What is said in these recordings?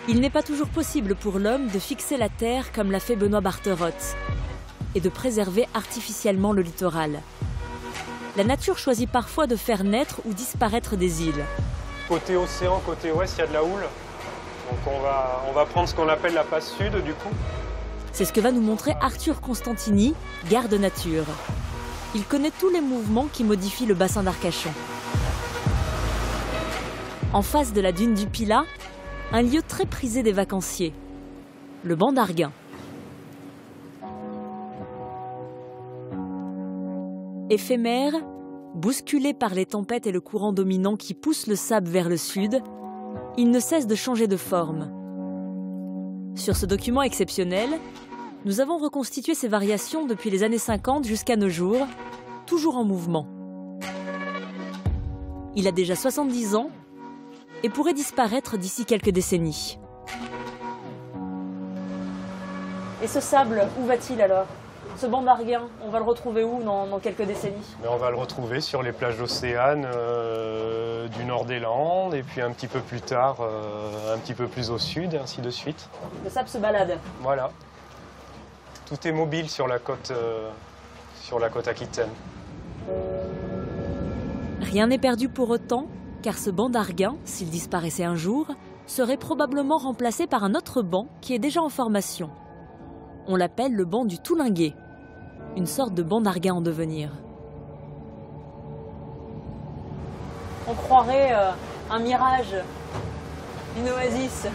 Il n'est pas toujours possible pour l'homme de fixer la terre comme l'a fait Benoît Barterotte et de préserver artificiellement le littoral. La nature choisit parfois de faire naître ou disparaître des îles. Côté océan, côté ouest, il y a de la houle. Donc on va prendre ce qu'on appelle la passe sud du coup. C'est ce que va nous montrer Arthur Constantini, garde nature. Il connaît tous les mouvements qui modifient le bassin d'Arcachon. En face de la dune du Pilat, un lieu très prisé des vacanciers, le banc d'Arguin. Éphémère, bousculé par les tempêtes et le courant dominant qui pousse le sable vers le sud, il ne cesse de changer de forme. Sur ce document exceptionnel, nous avons reconstitué ces variations depuis les années 50 jusqu'à nos jours, toujours en mouvement. Il a déjà 70 ans et pourrait disparaître d'ici quelques décennies. Et ce sable, où va-t-il alors ? Ce banc d'Arguin, on va le retrouver où dans quelques décennies ? Mais on va le retrouver sur les plages d'Océane du nord des Landes, et puis un petit peu plus tard, un petit peu plus au sud, et ainsi de suite. Le sable se balade. Voilà. Tout est mobile sur la côte aquitaine. Rien n'est perdu pour autant, car ce banc d'Arguin, s'il disparaissait un jour, serait probablement remplacé par un autre banc qui est déjà en formation. On l'appelle le banc du Toulinguet, une sorte de banc d'Arguin en devenir. On croirait un mirage, une oasis.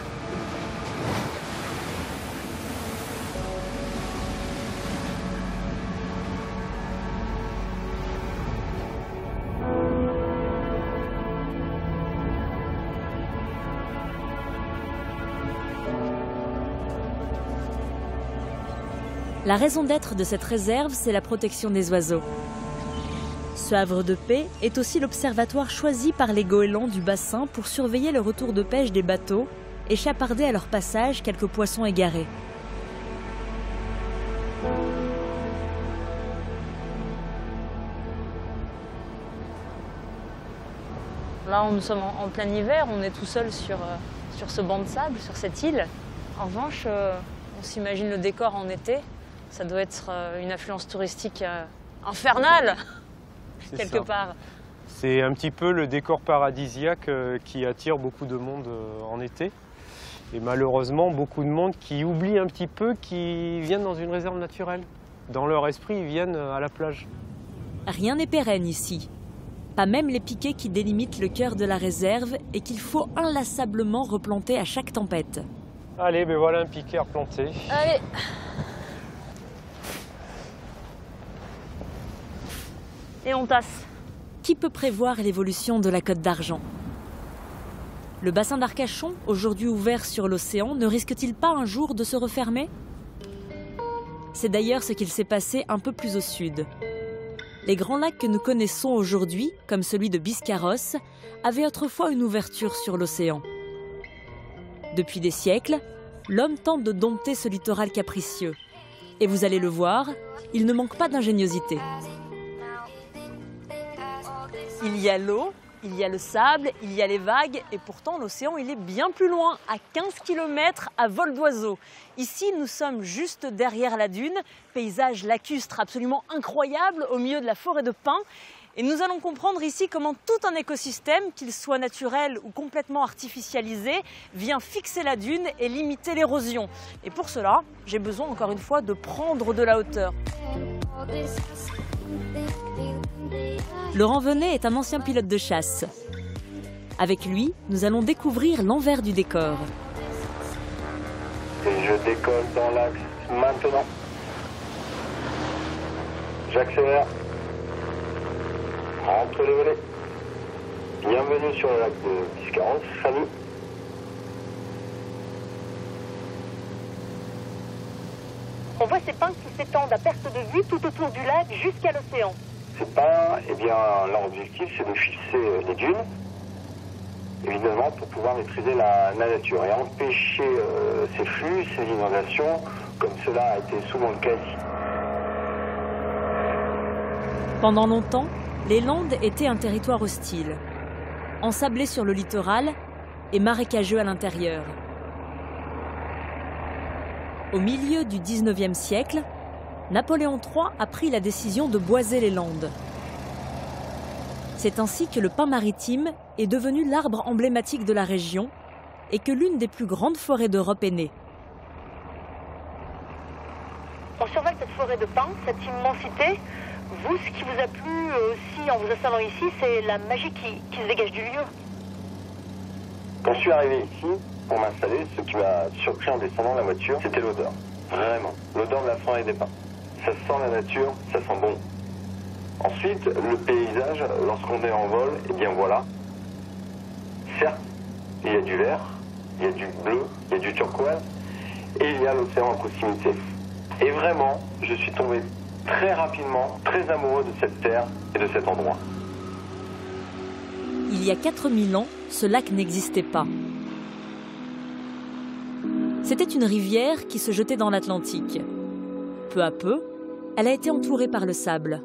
La raison d'être de cette réserve, c'est la protection des oiseaux. Ce havre de paix est aussi l'observatoire choisi par les goélands du bassin pour surveiller le retour de pêche des bateaux et chaparder à leur passage quelques poissons égarés. Là, nous sommes en plein hiver, on est tout seul sur ce banc de sable, sur cette île. En revanche, on s'imagine le décor en été. Ça doit être une affluence touristique infernale, quelque part. C'est un petit peu le décor paradisiaque qui attire beaucoup de monde en été. Et malheureusement, beaucoup de monde qui oublie un petit peu qu'ils viennent dans une réserve naturelle. Dans leur esprit, ils viennent à la plage. Rien n'est pérenne ici. Pas même les piquets qui délimitent le cœur de la réserve et qu'il faut inlassablement replanter à chaque tempête. Allez, ben voilà un piquet replanté. Allez. Et on tasse. Qui peut prévoir l'évolution de la Côte d'Argent ? Le bassin d'Arcachon, aujourd'hui ouvert sur l'océan, ne risque-t-il pas un jour de se refermer ? C'est d'ailleurs ce qu'il s'est passé un peu plus au sud. Les grands lacs que nous connaissons aujourd'hui, comme celui de Biscarrosse, avaient autrefois une ouverture sur l'océan. Depuis des siècles, l'homme tente de dompter ce littoral capricieux. Et vous allez le voir, il ne manque pas d'ingéniosité. Il y a l'eau, il y a le sable, il y a les vagues, et pourtant l'océan il est bien plus loin, à 15 km à vol d'oiseau. Ici, nous sommes juste derrière la dune, paysage lacustre absolument incroyable au milieu de la forêt de pins. Et nous allons comprendre ici comment tout un écosystème, qu'il soit naturel ou complètement artificialisé, vient fixer la dune et limiter l'érosion. Et pour cela, j'ai besoin encore une fois de prendre de la hauteur. Laurent Venet est un ancien pilote de chasse. Avec lui, nous allons découvrir l'envers du décor. Et je décolle dans l'axe maintenant. J'accélère. Entre les volets. Bienvenue sur le lac de Biscarrosse, salut. On voit ces pins qui s'étendent à perte de vue tout autour du lac jusqu'à l'océan. Ces pins, eh bien, leur objectif, c'est de fixer les dunes, évidemment, pour pouvoir maîtriser la nature et empêcher ces flux, ces inondations, comme cela a été souvent le cas ici. Pendant longtemps, les Landes étaient un territoire hostile, ensablé sur le littoral et marécageux à l'intérieur. Au milieu du 19e siècle, Napoléon III a pris la décision de boiser les Landes. C'est ainsi que le pin maritime est devenu l'arbre emblématique de la région et que l'une des plus grandes forêts d'Europe est née. On survole cette forêt de pins, cette immensité. Vous, ce qui vous a plu aussi en vous installant ici, c'est la magie qui se dégage du lieu. Quand je suis arrivé ici, pour m'installer, ce qui m'a surpris en descendant de la voiture, c'était l'odeur. Vraiment. L'odeur de la forêt et des pins. Ça sent la nature, ça sent bon. Ensuite, le paysage, lorsqu'on est en vol, eh bien voilà. Certes, il y a du vert, il y a du bleu, il y a du turquoise, et il y a l'océan à proximité. Et vraiment, je suis tombé très rapidement, très amoureux de cette terre et de cet endroit. Il y a 4000 ans, ce lac n'existait pas. C'était une rivière qui se jetait dans l'Atlantique. Peu à peu, elle a été entourée par le sable.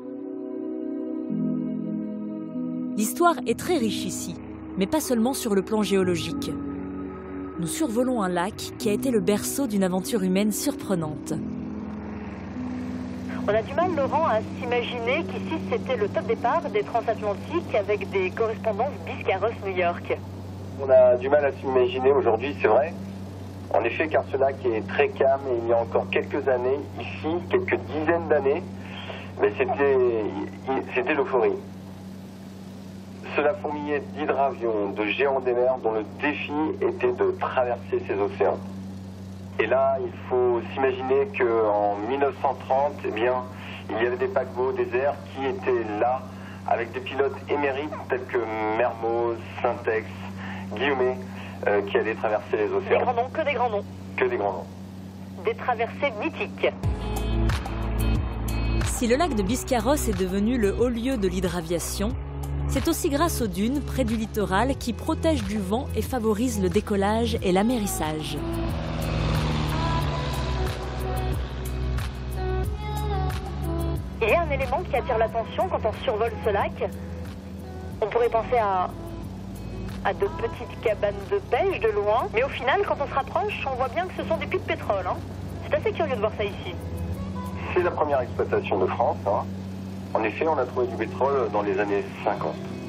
L'histoire est très riche ici, mais pas seulement sur le plan géologique. Nous survolons un lac qui a été le berceau d'une aventure humaine surprenante. On a du mal, Laurent, à s'imaginer qu'ici c'était le top départ des transatlantiques avec des correspondances Biscarrosse-New York. On a du mal à s'imaginer aujourd'hui, c'est vrai. En effet, car ce lac est très calme et il y a encore quelques années, ici, quelques dizaines d'années, mais c'était l'euphorie. Cela fourmillait d'hydravions, de géants des mers dont le défi était de traverser ces océans. Et là, il faut s'imaginer qu'en 1930, eh bien, il y avait des paquebots déserts qui étaient là, avec des pilotes émérites tels que Mermoz, Syntex, Guillaumet, qui allaient traverser les océans. Des grands noms, que des grands noms. Que des grands noms. Des traversées mythiques. Si le lac de Biscarrosse est devenu le haut lieu de l'hydraviation, c'est aussi grâce aux dunes près du littoral qui protègent du vent et favorisent le décollage et l'amérissage. Il y a un élément qui attire l'attention quand on survole ce lac. On pourrait penser à de petites cabanes de pêche de loin, mais au final, quand on se rapproche, on voit bien que ce sont des puits de pétrole. Hein. C'est assez curieux de voir ça ici. C'est la première exploitation de France. Hein. En effet, on a trouvé du pétrole dans les années 50.